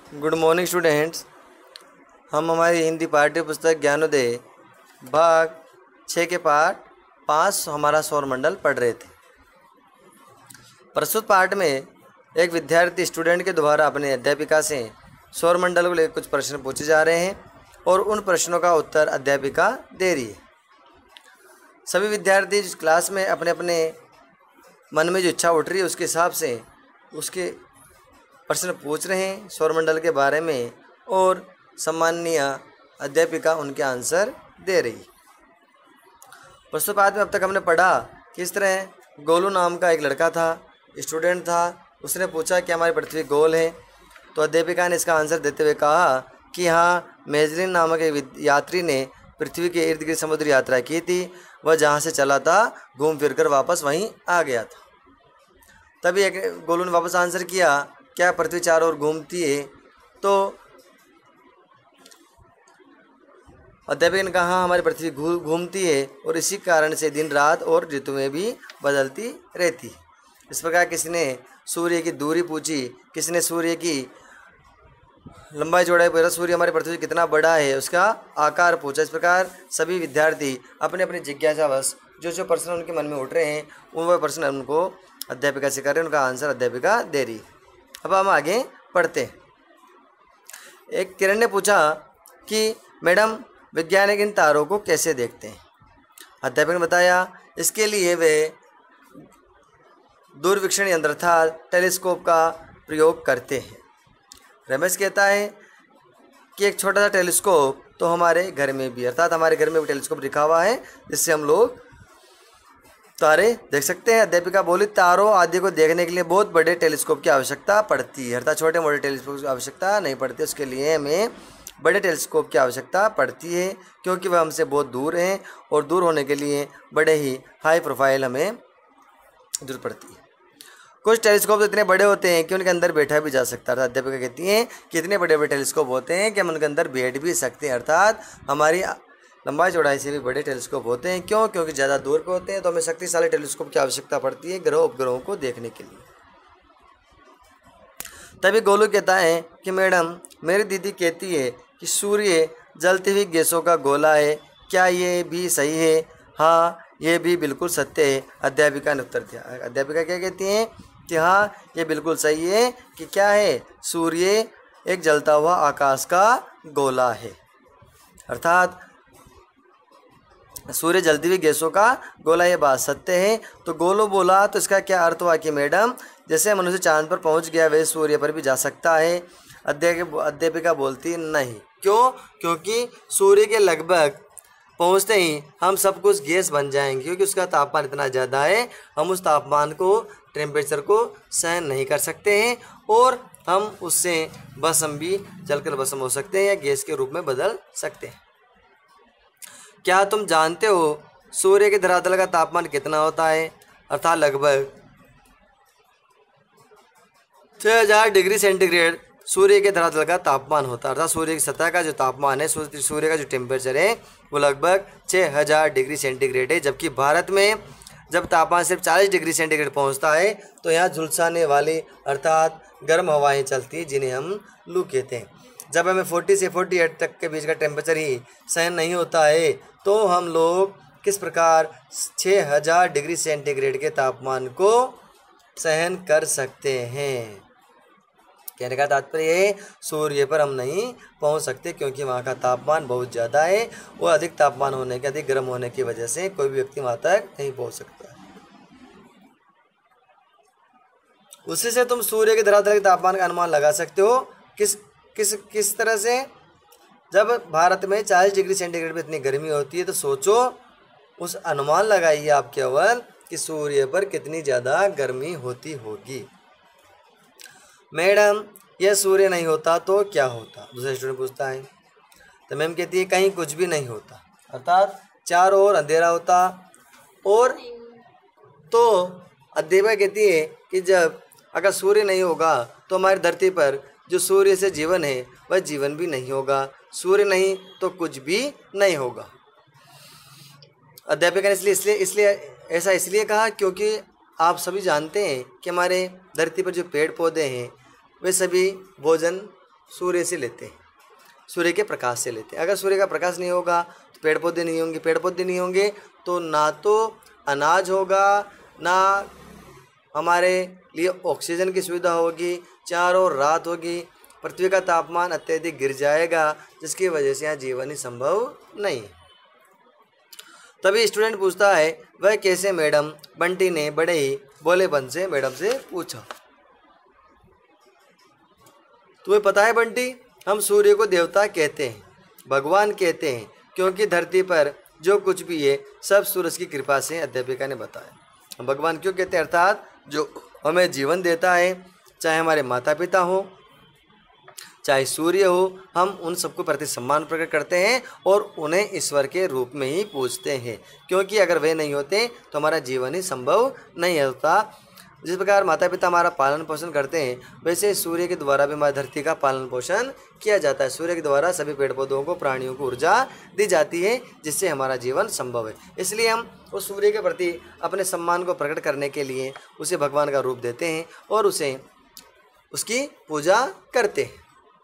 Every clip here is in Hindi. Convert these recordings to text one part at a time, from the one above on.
Good morning students. हम हमारी हिंदी पाठ्य पुस्तक ज्ञानोदय भाग 6 के पाठ 5 हमारा सौरमंडल पढ़ रहे थे। प्रस्तुत पाठ में एक विद्यार्थी स्टूडेंट के द्वारा अपने अध्यापिका से सौरमंडल को लेकर कुछ प्रश्न पूछे जा रहे हैं और उन प्रश्नों का उत्तर अध्यापिका दे रही है। सभी विद्यार्थी जिस क्लास में अपने अपने मन में जो इच्छा उठ रही है उसके हिसाब से उसके प्रश्न पूछ रहे हैं सौरमंडल के बारे में और सम्माननीय अध्यापिका उनके आंसर दे रही। प्रस्तुत पाठ में अब तक हमने पढ़ा कि इस तरह गोलू नाम का एक लड़का था, स्टूडेंट था। उसने पूछा कि हमारी पृथ्वी गोल है, तो अध्यापिका ने इसका आंसर देते हुए कहा कि हाँ, मेजलिन नामक एक यात्री ने पृथ्वी के इर्द गिर्द समुद्र यात्रा की थी। वह जहाँ से चला था घूम फिर कर वापस वहीं आ गया था। तभी एक गोलू ने वापस आंसर किया, क्या पृथ्वी चारों ओर घूमती है? तो अध्यापक ने कहा हमारी पृथ्वी घूमती है और इसी कारण से दिन रात और ऋतुएं भी बदलती रहती है। इस प्रकार किसी ने सूर्य की दूरी पूछी, किसी ने सूर्य की लंबाई चौड़ाई पूछा, सूर्य हमारी पृथ्वी से कितना बड़ा है उसका आकार पूछा। इस प्रकार सभी विद्यार्थी अपने अपने जिज्ञासावश जो प्रश्न उनके मन में उठ रहे हैं वह प्रश्न उनको अध्यापिका से कर रहे हैं, उनका आंसर अध्यापिका दे रही। अब हम आगे पढ़ते हैं। एक किरण ने पूछा कि मैडम वैज्ञानिक इन तारों को कैसे देखते हैं? अध्यापक ने बताया इसके लिए वे दूरवीक्षण यंत्र अर्थात टेलीस्कोप का प्रयोग करते हैं। रमेश कहता है कि एक छोटा सा टेलीस्कोप तो हमारे घर में भी अर्थात हमारे घर में भी टेलीस्कोप रखा हुआ है जिससे हम लोग तारे देख सकते हैं। अध्यापिका बोली तारों आदि को देखने के लिए बहुत बड़े टेलीस्कोप की आवश्यकता पड़ती है, अर्थात छोटे मोटे टेलीस्कोप की आवश्यकता नहीं पड़ती। उसके लिए हमें बड़े टेलीस्कोप की आवश्यकता पड़ती है क्योंकि वह हमसे बहुत दूर हैं और दूर होने के लिए बड़े ही हाई प्रोफाइल हमें जरूरत पड़ती है। कुछ टेलीस्कोप तो इतने बड़े होते हैं कि उनके अंदर बैठा भी जा सकता है। अध्यापिका कहती हैं कि इतने बड़े बड़े टेलीस्कोप होते हैं कि हम उनके अंदर बैठ भी सकते हैं, अर्थात हमारी लंबाई चौड़ाई से भी बड़े टेलीस्कोप होते हैं। क्यों? क्योंकि ज़्यादा दूर पे होते हैं तो हमें शक्तिशाली टेलीस्कोप की आवश्यकता पड़ती है ग्रह उपग्रहों को देखने के लिए। तभी गोलू कहता है कि मैडम मेरी दीदी कहती है कि सूर्य जलती हुई गैसों का गोला है, क्या ये भी सही है? हाँ, ये भी बिल्कुल सत्य है, अध्यापिका ने उत्तर दिया। अध्यापिका क्या कहती हैं कि हाँ, ये बिल्कुल सही है कि क्या है, सूर्य एक जलता हुआ आकाश का गोला है, अर्थात सूर्य जलती हुई गैसों का गोला, ये बात सत्य है। तो गोलू बोला तो इसका क्या अर्थ हुआ कि मैडम जैसे मनुष्य चांद पर पहुंच गया वैसे सूर्य पर भी जा सकता है? अध्यापिका बोलती नहीं। क्यों? क्योंकि सूर्य के लगभग पहुंचते ही हम सब कुछ गैस बन जाएंगे, क्योंकि उसका तापमान इतना ज़्यादा है हम उस तापमान को टेम्परेचर को सहन नहीं कर सकते हैं और हम उससे भस्म भी जलकर भस्म हो सकते हैं या गैस के रूप में बदल सकते हैं। क्या तुम जानते हो सूर्य के धरातल का तापमान कितना होता है? अर्थात लगभग 6000 डिग्री सेंटीग्रेड सूर्य के धरातल का तापमान होता है। अर्थात सूर्य की सतह का जो तापमान है, सूर्य का जो टेम्परेचर है वो लगभग 6000 डिग्री सेंटीग्रेड है। जबकि भारत में जब तापमान सिर्फ 40 डिग्री सेंटीग्रेड पहुंचता है तो यहाँ झुलसाने वाली अर्थात गर्म हवाएं चलती हैं जिन्हें हम लू कहते हैं। जब हमें 40 से 48 तक के बीच का टेम्परेचर ही सहन नहीं होता है तो हम लोग किस प्रकार 6000 डिग्री सेंटीग्रेड के तापमान को सहन कर सकते हैं? कहने का तात्पर्य है सूर्य पर हम नहीं पहुंच सकते क्योंकि वहाँ का तापमान बहुत ज़्यादा है और अधिक तापमान होने के, अधिक गर्म होने की वजह से कोई भी व्यक्ति वहाँ तक नहीं पहुंच सकता। उसी से तुम सूर्य के धरातल के तापमान का अनुमान लगा सकते हो। किस तरह से? जब भारत में 40 डिग्री सेंटीग्रेड में इतनी गर्मी होती है तो सोचो, उस अनुमान लगाइए आप केवल कि सूर्य पर कितनी ज़्यादा गर्मी होती होगी। मैडम यह सूर्य नहीं होता तो क्या होता? दूसरा स्टूडेंट पूछता है। तो मैम कहती है कहीं कुछ भी नहीं होता, अर्थात चारों ओर अंधेरा होता। और तो अध्यापिका कहती है कि जब अगर सूर्य नहीं होगा तो हमारी धरती पर जो सूर्य से जीवन है वह जीवन भी नहीं होगा, सूर्य नहीं तो कुछ भी नहीं होगा। अध्यापिका ने इसलिए ऐसा इसलिए कहा क्योंकि आप सभी जानते हैं कि हमारे धरती पर जो पेड़ पौधे हैं वे सभी भोजन सूर्य से लेते हैं, सूर्य के प्रकाश से लेते हैं। अगर सूर्य का प्रकाश नहीं होगा तो पेड़ पौधे नहीं होंगे, पेड़ पौधे नहीं होंगे तो ना तो अनाज होगा, ना हमारे लिए ऑक्सीजन की सुविधा होगी, चारों ओर रात होगी, पृथ्वी का तापमान अत्यधिक गिर जाएगा, जिसकी वजह से यहाँ जीवन ही संभव नहीं है। तभी स्टूडेंट पूछता है वह कैसे मैडम? बंटी ने बड़े ही भोलेपन से मैडम से पूछा। तुम्हें पता है बंटी, हम सूर्य को देवता कहते हैं, भगवान कहते हैं, क्योंकि धरती पर जो कुछ भी है सब सूरज की कृपा से, अध्यापिका ने बताया। हम भगवान क्यों कहते हैं? अर्थात जो हमें जीवन देता है, चाहे हमारे माता पिता हो, चाहे सूर्य हो, हम उन सबको प्रति सम्मान प्रकट करते हैं और उन्हें ईश्वर के रूप में ही पूजते हैं, क्योंकि अगर वे नहीं होते तो हमारा जीवन ही संभव नहीं होता। जिस प्रकार माता पिता हमारा पालन पोषण करते हैं, वैसे सूर्य के द्वारा भी हमारी धरती का पालन पोषण किया जाता है। सूर्य के द्वारा सभी पेड़ पौधों को, प्राणियों को ऊर्जा दी जाती है, जिससे हमारा जीवन संभव है। इसलिए हम उस सूर्य के प्रति अपने सम्मान को प्रकट करने के लिए उसे भगवान का रूप देते हैं और उसे उसकी पूजा करते हैं।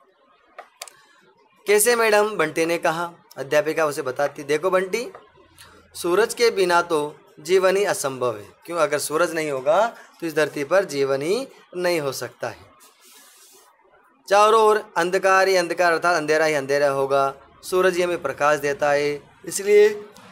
कैसे मैडम? बंटी ने कहा। अध्यापिका उसे बताती, देखो बंटी, सूरज के बिना तो जीवन ही असंभव है। क्यों? अगर सूरज नहीं होगा तो इस धरती पर जीवन ही नहीं हो सकता है। चारों ओर अंधकार ही अंधकार, अर्थात अंधेरा ही अंधेरा होगा। सूरज ही हमें प्रकाश देता है, इसलिए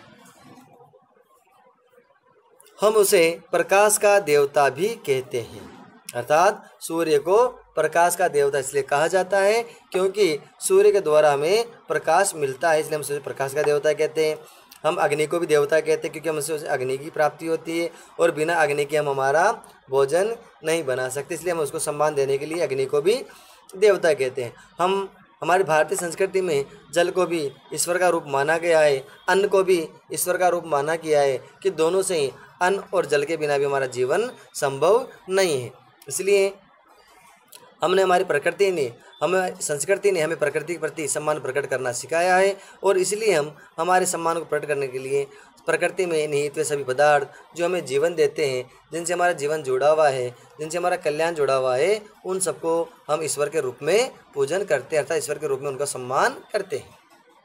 हम उसे प्रकाश का देवता भी कहते हैं। अर्थात सूर्य को प्रकाश का देवता इसलिए कहा जाता है क्योंकि सूर्य के द्वारा हमें प्रकाश मिलता है, इसलिए हम सूर्य प्रकाश का देवता कहते हैं। हम अग्नि को भी देवता कहते हैं क्योंकि हमसे उसे अग्नि की प्राप्ति होती है और बिना अग्नि के हम हमारा भोजन नहीं बना सकते, इसलिए हम उसको सम्मान देने के लिए अग्नि को भी देवता कहते हैं। हम हमारी भारतीय संस्कृति में जल को भी ईश्वर का रूप माना गया है, अन्न को भी ईश्वर का रूप माना गया है कि दोनों से ही, अन्न और जल के बिना भी हमारा जीवन संभव नहीं है। इसलिए हमारी प्रकृति ने, हमें संस्कृति ने हमें प्रकृति के प्रति सम्मान प्रकट करना सिखाया है और इसलिए हम हमारे सम्मान को प्रकट करने के लिए प्रकृति में निहित वे सभी पदार्थ जो हमें जीवन देते हैं, जिनसे हमारा जीवन जुड़ा हुआ है, जिनसे हमारा कल्याण जुड़ा हुआ है, उन सबको हम ईश्वर के रूप में पूजन करते हैं, अर्थात ईश्वर के रूप में उनका सम्मान करते हैं।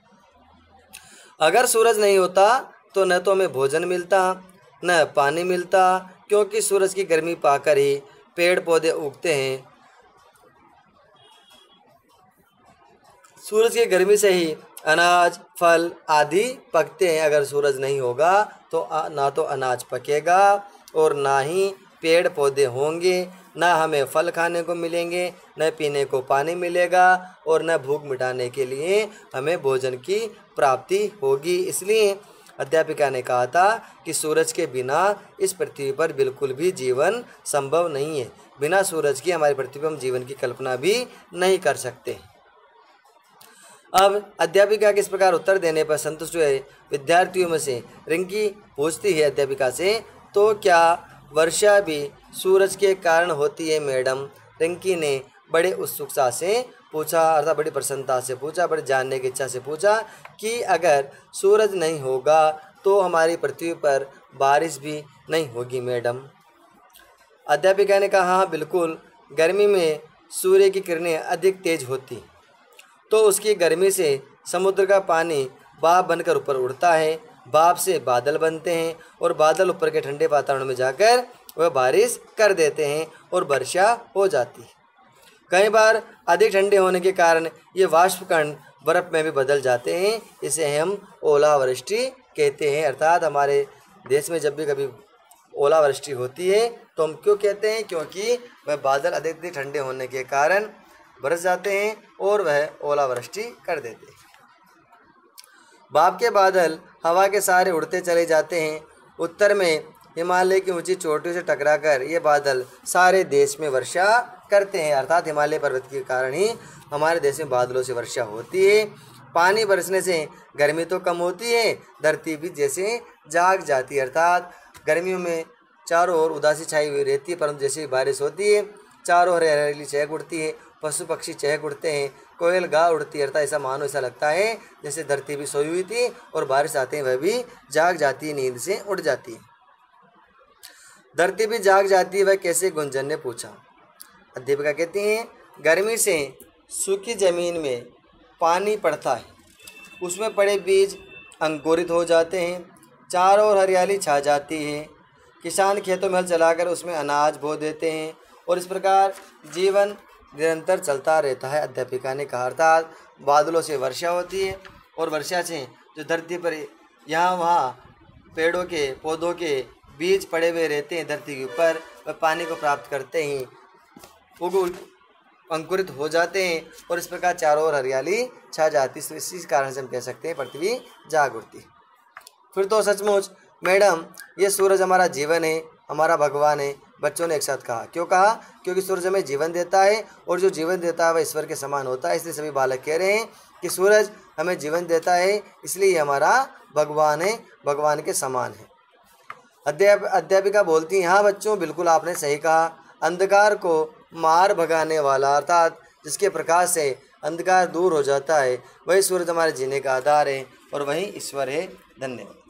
अगर सूरज नहीं होता तो न तो हमें भोजन मिलता न पानी मिलता, क्योंकि सूरज की गर्मी पाकर ही पेड़ पौधे उगते हैं। सूरज की गर्मी से ही अनाज, फल आदि पकते हैं। अगर सूरज नहीं होगा तो ना तो अनाज पकेगा और ना ही पेड़ पौधे होंगे, ना हमें फल खाने को मिलेंगे, न पीने को पानी मिलेगा और न भूख मिटाने के लिए हमें भोजन की प्राप्ति होगी। इसलिए अध्यापिका ने कहा था कि सूरज के बिना इस पृथ्वी पर बिल्कुल भी जीवन संभव नहीं है। बिना सूरज की हमारी पृथ्वी पर हम जीवन की कल्पना भी नहीं कर सकते। अब अध्यापिका के इस प्रकार उत्तर देने पर संतुष्ट हुए विद्यार्थियों में से रिंकी पूछती है अध्यापिका से, तो क्या वर्षा भी सूरज के कारण होती है मैडम? रिंकी ने बड़े उत्सुकता से पूछा, अर्थात बड़ी प्रसन्नता से पूछा, बड़े जानने की इच्छा से पूछा कि अगर सूरज नहीं होगा तो हमारी पृथ्वी पर बारिश भी नहीं होगी मैडम। अध्यापिका ने कहा, हाँ बिल्कुल, गर्मी में सूर्य की किरणें अधिक तेज होती तो उसकी गर्मी से समुद्र का पानी भाप बनकर ऊपर उड़ता है, भाप से बादल बनते हैं और बादल ऊपर के ठंडे वातावरण में जाकर वह बारिश कर देते हैं और वर्षा हो जाती है। कई बार अधिक ठंडे होने के कारण ये वाष्पकण बर्फ़ में भी बदल जाते हैं, इसे हम ओलावृष्टि कहते हैं। अर्थात हमारे देश में जब भी कभी ओलावृष्टि होती है तो हम क्यों कहते हैं? क्योंकि वह बादल अधिक ठंडे होने के कारण बरस जाते हैं और वह ओलावृष्टि कर देते हैं। भाप के बादल हवा के सहारे उड़ते चले जाते हैं। उत्तर में हिमालय की ऊंची चोटियों से टकराकर ये बादल सारे देश में वर्षा करते हैं। अर्थात हिमालय पर्वत के कारण ही हमारे देश में बादलों से वर्षा होती है। पानी बरसने से गर्मी तो कम होती है, धरती भी जैसे जाग जाती है। अर्थात गर्मियों में चारों ओर उदासी छाई हुई रहती है, परंतु जैसे बारिश होती है चारों ओर हरियाली चहक उठती है, पशु पक्षी चहक उठते हैं, कोयल गा उड़ती है। अर्थात ऐसा मानो, ऐसा लगता है जैसे धरती भी सोई हुई थी और बारिश आते हैं वह भी जाग जाती है, नींद से उठ जाती है। धरती भी जाग जाती है, वह कैसे? गुंजन ने पूछा। अध्यापिका कहती हैं, गर्मी से सूखी ज़मीन में पानी पड़ता है, उसमें पड़े बीज अंकुरित हो जाते हैं, चारों ओर हरियाली छा जाती है। किसान खेतों में हल चलाकर उसमें अनाज बो देते हैं और इस प्रकार जीवन निरंतर चलता रहता है। अध्यापिका ने कहा, अर्थात बादलों से वर्षा होती है और वर्षा से जो धरती पर यहाँ वहाँ पेड़ों के पौधों के बीज पड़े हुए रहते हैं धरती के ऊपर, वह पानी को प्राप्त करते ही वो अंकुरित हो जाते हैं और इस प्रकार चारों ओर हरियाली छा जाती है। इसी कारण से हम कह सकते हैं पृथ्वी जाग उठती। फिर तो सचमुच मैडम ये सूरज हमारा जीवन है, हमारा भगवान है, बच्चों ने एक साथ कहा। क्यों कहा? क्योंकि सूरज हमें जीवन देता है और जो जीवन देता है वह ईश्वर के समान होता है। इसलिए सभी बालक कह रहे हैं कि सूरज हमें जीवन देता है, इसलिए ये हमारा भगवान है, भगवान के समान है। अध्यापिका बोलती हैं, हाँ बच्चों बिल्कुल आपने सही कहा। अंधकार को मार भगाने वाला अर्थात जिसके प्रकाश से अंधकार दूर हो जाता है, वही सूरज हमारे जीने का आधार है और वही ईश्वर है। धन्यवाद।